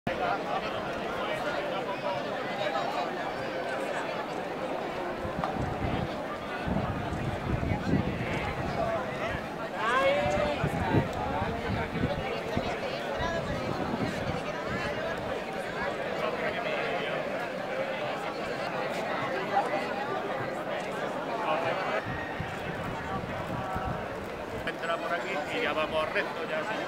Entra por aquí y ya vamos recto, ya así.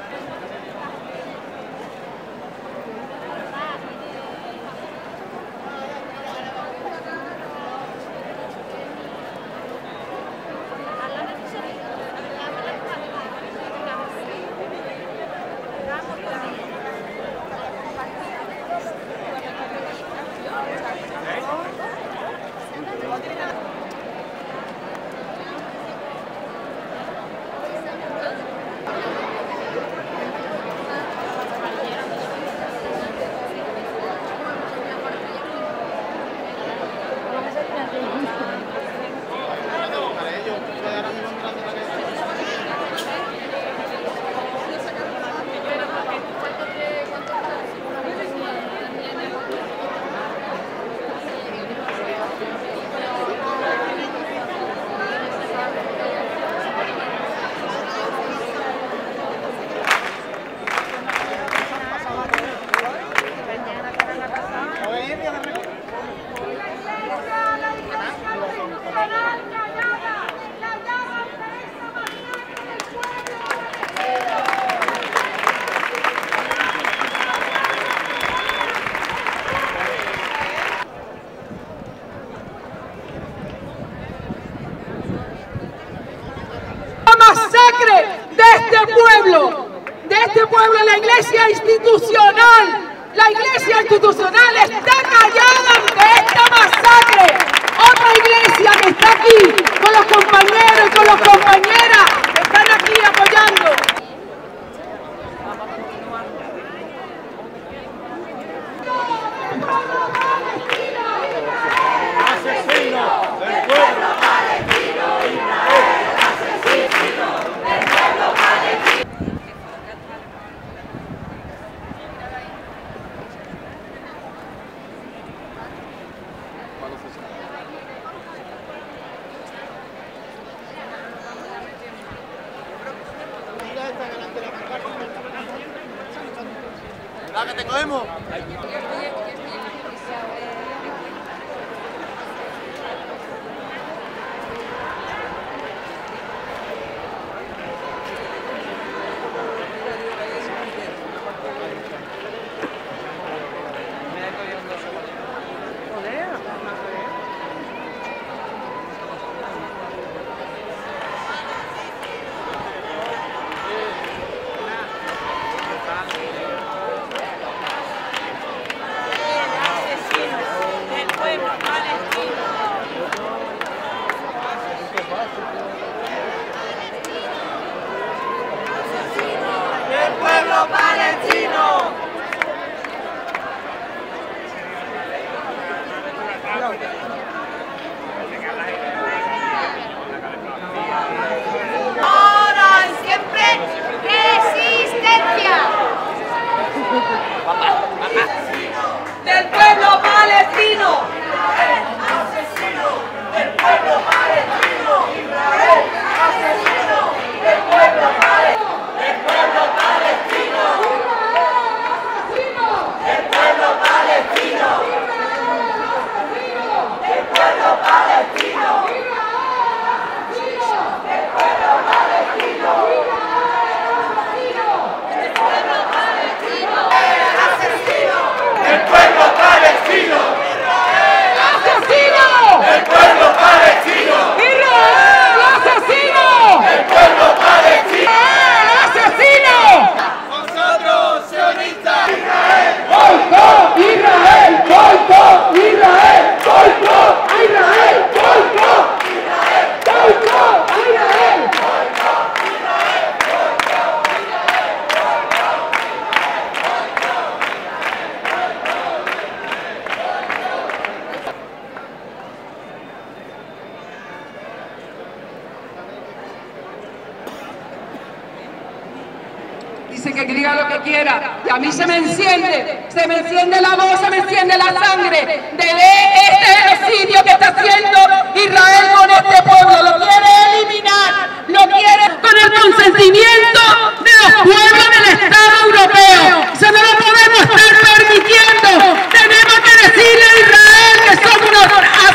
Masacre de este pueblo, la iglesia institucional está callada ante esta masacre. Otra iglesia que está aquí con los compañeros y con las compañeras están aquí apoyando. ¡Ah, que te cogemos! que quiera. Y a mí se me enciende la voz, se me enciende la sangre de ver este genocidio que está haciendo Israel con este pueblo. Lo quiere eliminar, lo quiere con el consentimiento de los pueblos del Estado europeo. Eso no lo podemos estar permitiendo. Tenemos que decirle a Israel que somos unos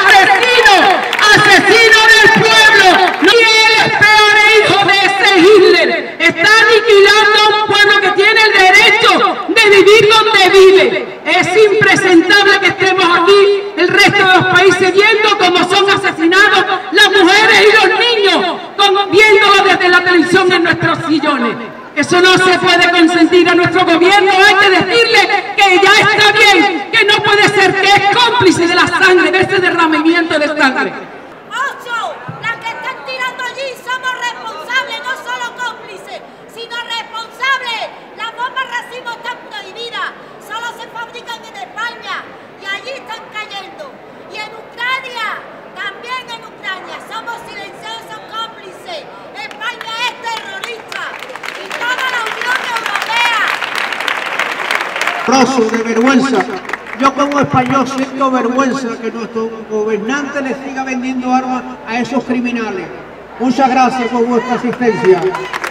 asesinos del pueblo. No es peor hijo de ese Hitler. Está aniquilando a un pueblo que tiene el derecho de vivir donde vive. Es impresentable que estemos aquí, el resto de los países, viendo cómo son asesinados las mujeres y los niños, viéndolo desde la televisión en nuestros sillones. Eso no se puede consentir a nuestro gobierno. Hay que decirle que ya está bien, que no puede ser, que es cómplice de la sangre, de ese derramamiento de sangre. ¡Ocho! Las que están tirando allí somos responsables, no solo cómplices, sino responsables. Las bombas racimo están prohibidas, solo se fabrican en España y allí están cayendo. Y en Ucrania, también en Ucrania, somos silenciosos cómplices. España es terrorista y toda la Unión Europea. Rosso, de vergüenza. Yo como español siento vergüenza que nuestro gobernante le siga vendiendo armas a esos criminales. Muchas gracias por vuestra asistencia.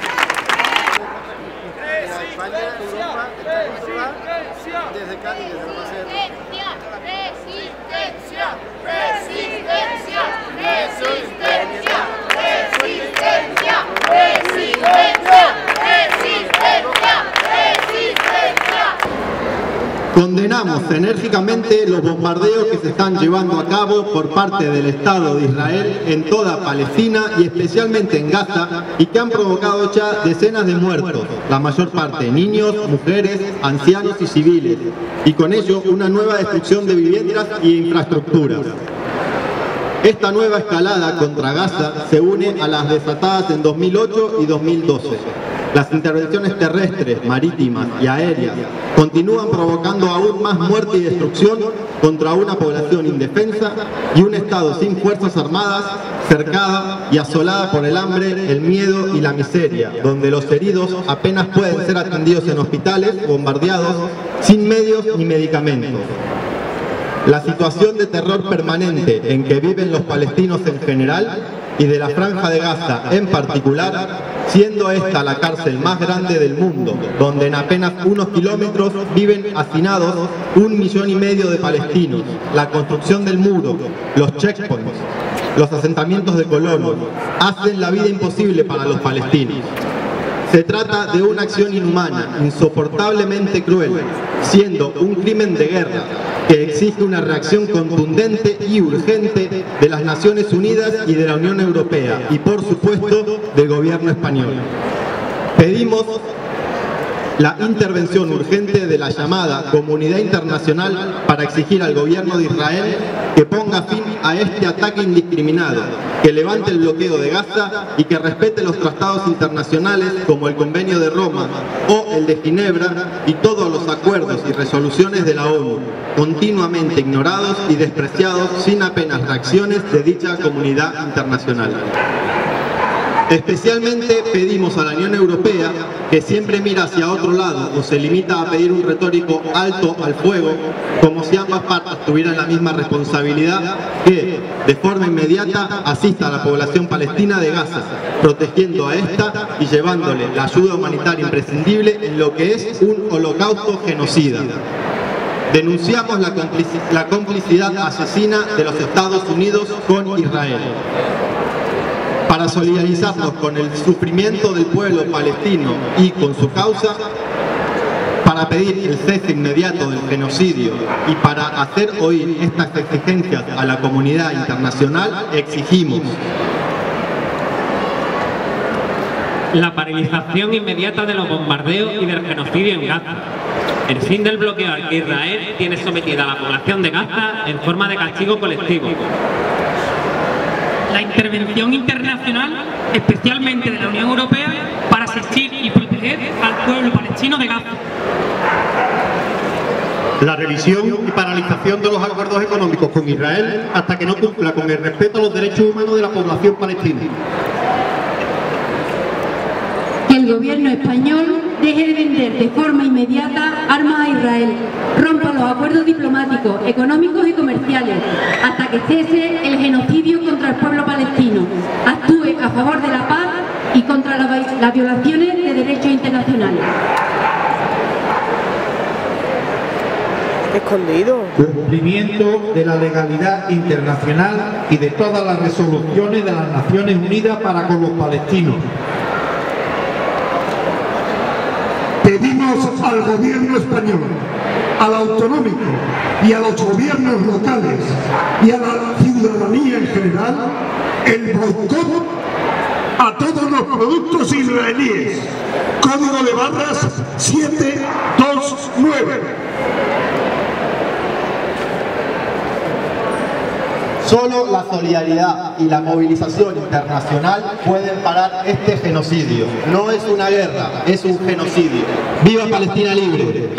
Desde Cádiz, desde la base de... Resistencia, resistencia, resistencia, resistencia, resistencia, resistencia, resistencia. Condenamos enérgicamente los bombardeos que se están llevando a cabo por parte del Estado de Israel en toda Palestina y especialmente en Gaza, y que han provocado ya decenas de muertos, la mayor parte niños, mujeres, ancianos y civiles, y con ello una nueva destrucción de viviendas y infraestructuras. Esta nueva escalada contra Gaza se une a las desatadas en 2008 y 2012. Las intervenciones terrestres, marítimas y aéreas continúan provocando aún más muerte y destrucción contra una población indefensa y un Estado sin fuerzas armadas, cercada y asolada por el hambre, el miedo y la miseria, donde los heridos apenas pueden ser atendidos en hospitales bombardeados, sin medios ni medicamentos. La situación de terror permanente en que viven los palestinos en general y de la Franja de Gaza en particular, siendo esta la cárcel más grande del mundo, donde en apenas unos kilómetros viven hacinados 1,5 millones de palestinos, la construcción del muro, los checkpoints, los asentamientos de colonos, hacen la vida imposible para los palestinos. Se trata de una acción inhumana, insoportablemente cruel, siendo un crimen de guerra que exige una reacción contundente y urgente de las Naciones Unidas y de la Unión Europea y, por supuesto, del gobierno español. Pedimos la intervención urgente de la llamada comunidad internacional para exigir al gobierno de Israel que ponga fin a este ataque indiscriminado, que levante el bloqueo de Gaza y que respete los tratados internacionales como el Convenio de Roma o el de Ginebra y todos los acuerdos y resoluciones de la ONU, continuamente ignorados y despreciados sin apenas reacciones de dicha comunidad internacional. Especialmente pedimos a la Unión Europea, que siempre mira hacia otro lado o se limita a pedir un retórico alto al fuego, como si ambas partes tuvieran la misma responsabilidad, que de forma inmediata asista a la población palestina de Gaza, protegiendo a esta y llevándole la ayuda humanitaria imprescindible en lo que es un holocausto genocida. Denunciamos la complicidad asesina de los Estados Unidos con Israel. Para solidarizarnos con el sufrimiento del pueblo palestino y con su causa, para pedir el cese inmediato del genocidio y para hacer oír estas exigencias a la comunidad internacional, exigimos la paralización inmediata de los bombardeos y del genocidio en Gaza, el fin del bloqueo al que Israel tiene sometida a la población de Gaza en forma de castigo colectivo, la intervención internacional, especialmente de la Unión Europea, para asistir y proteger al pueblo palestino de Gaza. La revisión y paralización de los acuerdos económicos con Israel hasta que no cumpla con el respeto a los derechos humanos de la población palestina. Que el gobierno español deje de vender de forma inmediata armas a Israel, rompa los acuerdos diplomáticos, económicos y comerciales, hasta que cese el genocidio contra el pueblo palestino, actúe a favor de la paz y contra las violaciones de derechos internacionales. Escondido. Cumplimiento de la legalidad internacional y de todas las resoluciones de las Naciones Unidas para con los palestinos. Pedimos al gobierno español, al autonómico y a los gobiernos locales y a la ciudadanía en general el boicot a todos los productos israelíes. Código de barras 729. Solo la solidaridad y la movilización internacional pueden parar este genocidio. No es una guerra, es un genocidio. ¡Viva Palestina libre!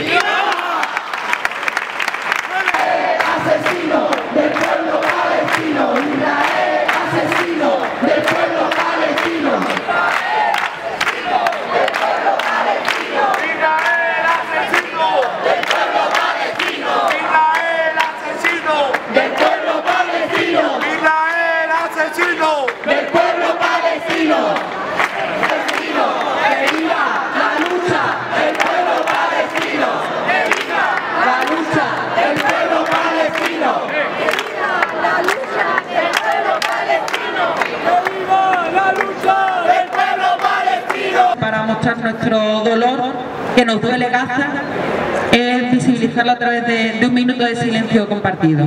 Asesino del pueblo palestino, Israel, asesino del pueblo palestino. Israel, asesino del pueblo palestino. Israel, asesino del pueblo palestino. Israel, asesino del pueblo palestino. Israel, asesino del pueblo palestino. Que viva la lucha del pueblo palestino. Que viva la lucha del pueblo palestino. Que viva la lucha del pueblo palestino. Que viva la lucha del pueblo palestino. Para mostrar nuestro dolor, que nos duele Gaza, es visibilizarlo a través de un minuto de silencio compartido.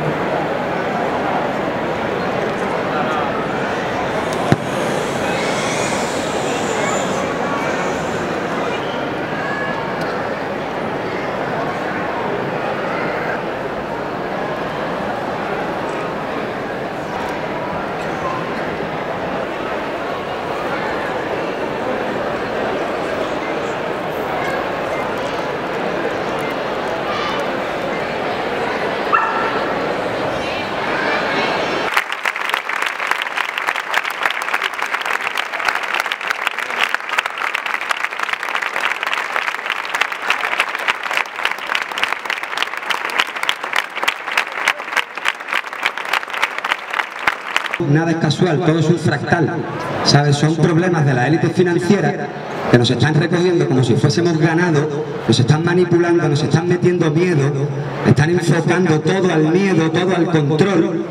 Nada es casual, todo es un fractal, ¿sabes? Son problemas de la élite financiera que nos están recogiendo como si fuésemos ganado, nos están manipulando, nos están metiendo miedo, están enfocando todo al miedo, todo al control,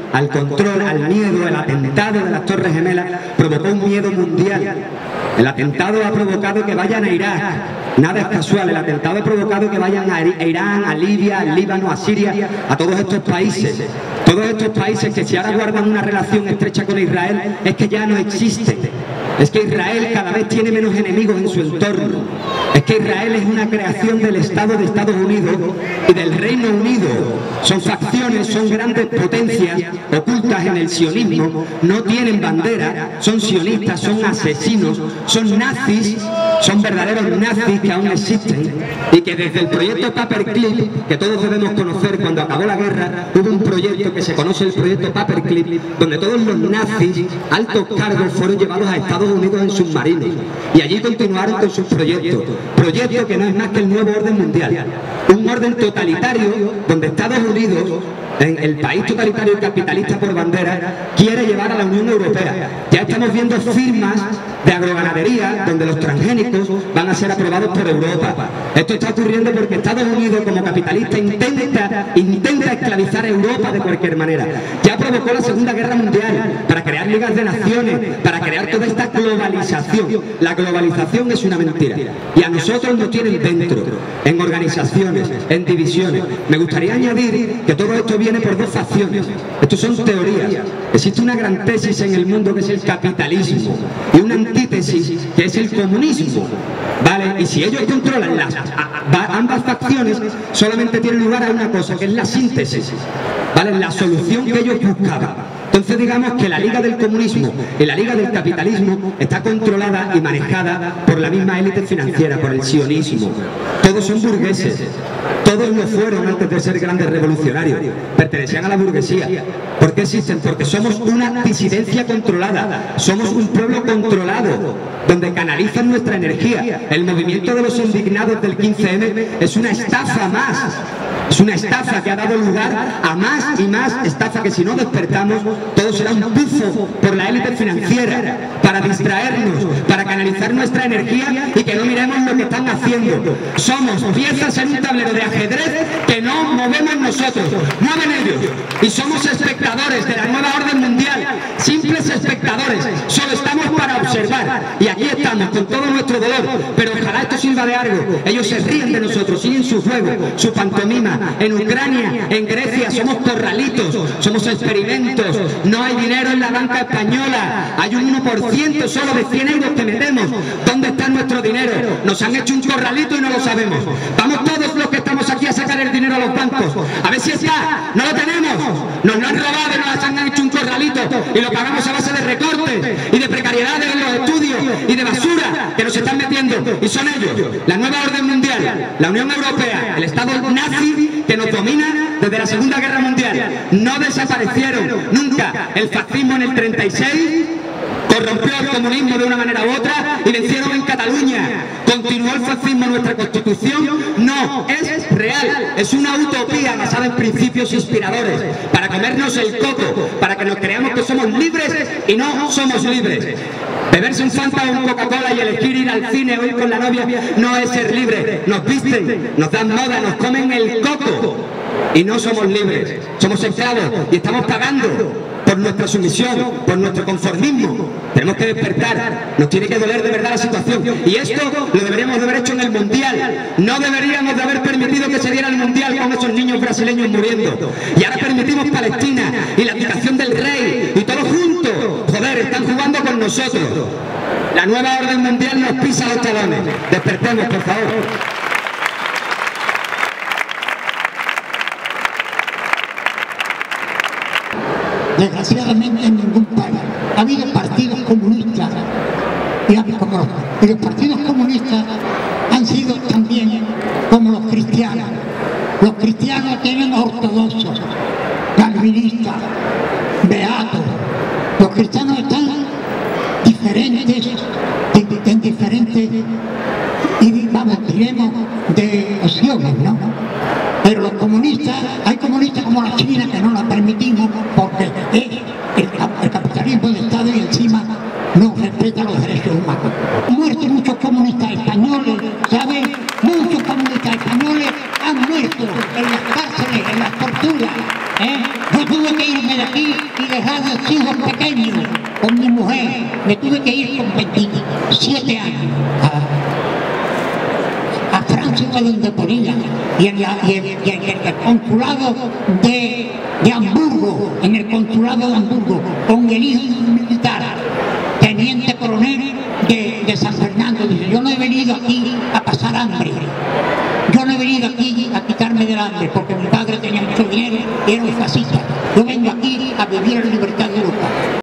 al miedo. El atentado de las Torres Gemelas provocó un miedo mundial. El atentado ha provocado que vayan a Irak. Nada es casual, el atentado ha provocado que vayan a Irán, a Libia, al Líbano, a Siria, a todos estos países. Todos estos países que si ahora guardan una relación estrecha con Israel es que ya no existen. Es que Israel cada vez tiene menos enemigos en su entorno. Es que Israel es una creación del Estado de Estados Unidos y del Reino Unido. Son facciones, son grandes potencias ocultas en el sionismo, no tienen bandera, son sionistas, son asesinos, son nazis, son verdaderos nazis que aún existen y que desde el proyecto Paperclip, que todos debemos conocer, cuando acabó la guerra, hubo un proyecto que se conoce, el proyecto Paperclip, donde todos los nazis, altos cargos, fueron llevados a Estados Unidos en submarinos y allí continuaron con sus proyectos. Proyecto que no es más que el nuevo orden mundial, un orden totalitario donde Estados Unidos, en el país totalitario y capitalista por bandera, quiere llevar a la Unión Europea. Ya estamos viendo firmas de agroganadería donde los transgénicos van a ser aprobados por Europa. Esto está ocurriendo porque Estados Unidos, como capitalista, intenta esclavizar a Europa de cualquier manera. Ya provocó la Segunda Guerra Mundial para crear ligas de naciones, para crear toda esta globalización. La globalización es una mentira y a nosotros nos tienen dentro, en organizaciones, en divisiones. Me gustaría añadir que todo esto viene por dos facciones. Estos son teorías. Existe una gran tesis en el mundo que es el capitalismo y una antítesis que es el comunismo, ¿vale? Y si ellos controlan ambas facciones, solamente tiene lugar a una cosa, que es la síntesis, ¿vale? La solución que ellos buscaban. Entonces digamos que la liga del comunismo y la liga del capitalismo está controlada y manejada por la misma élite financiera, por el sionismo. Todos son burgueses, todos lo fueron antes de ser grandes revolucionarios, pertenecían a la burguesía. ¿Por qué existen? Porque somos una disidencia controlada, somos un pueblo controlado, donde canalizan nuestra energía. El movimiento de los indignados del 15M es una estafa más. Es una estafa que ha dado lugar a más y más estafa, que si no despertamos todo será un pufo por la élite financiera para distraernos, para canalizar nuestra energía y que no miremos lo que están haciendo. Somos piezas en un tablero de ajedrez que no movemos nosotros, mueven ellos, y somos espectadores de la nueva orden mundial, simples espectadores, solo estamos para observar, y aquí estamos con todo nuestro dolor, pero ojalá esto sirva de algo. Ellos se ríen de nosotros, siguen su juego, su pantomima. En Ucrania, en Grecia, somos corralitos, somos experimentos, no hay dinero en la banca española, hay un 1% solo de 100 euros que metemos. ¿Dónde está nuestro dinero? Nos han hecho un corralito y no lo sabemos. Vamos todos los que estamos aquí a sacar el dinero a los bancos, a ver si está. No lo tenemos, nos lo han robado y nos han hecho un corralito y lo pagamos a base de recortes y de precariedades en los estudios y de basura que nos están metiendo, y son ellos, la nueva orden mundial, la Unión Europea, el Estado nazi que nos domina desde la Segunda Guerra Mundial. No desaparecieron nunca. El fascismo en el 36 corrompió el comunismo de una manera u otra y vencieron en Cataluña. ¿Continuó el fascismo en nuestra Constitución? No, es real, es una utopía basada en principios inspiradores, para comernos el coco, para que nos creamos que somos libres y no somos libres. Beberse un Fanta o un Coca-Cola y elegir ir al cine o ir con la novia no es ser libre. Nos visten, nos dan moda, nos comen el coco y no somos libres. Somos esclavos y estamos pagando por nuestra sumisión, por nuestro conformismo. Tenemos que despertar, nos tiene que doler de verdad la situación, y esto lo deberíamos de haber hecho en el Mundial. No deberíamos de haber permitido que se diera el Mundial con esos niños brasileños muriendo, y ahora permitimos Palestina y la abdicación del rey y todos juntos. Joder, están jugando con nosotros. La nueva orden mundial nos pisa los talones. Despertemos, por favor. Desgraciadamente en ningún país ha habido partidos comunistas, y los partidos comunistas han sido también como los cristianos. Los cristianos tienen ortodoxos, calvinistas, beatos. Los cristianos están diferentes, en diferentes, y vamos, diremos, de opciones, ¿no? Pero los comunistas, hay comunistas como la China que no la permitimos porque el capitalismo de Estado y encima no respeta los derechos humanos. Han muerto muchos comunistas españoles, ¿saben? Muchos comunistas españoles han muerto en las cárceles, en las torturas. Yo tuve que irme de aquí y dejar a los hijos pequeños con mi mujer. Me tuve que ir con 27 años. A Francia, donde ponía, y en el consulado de Hamburgo, en el consulado de Hamburgo, con el hijo de un militar, teniente coronel de San Fernando. Dice, yo no he venido aquí a pasar hambre, yo no he venido aquí a quitarme del hambre, porque mi padre tenía mucho dinero y era un fascista. Yo vengo aquí a vivir en libertad de Europa.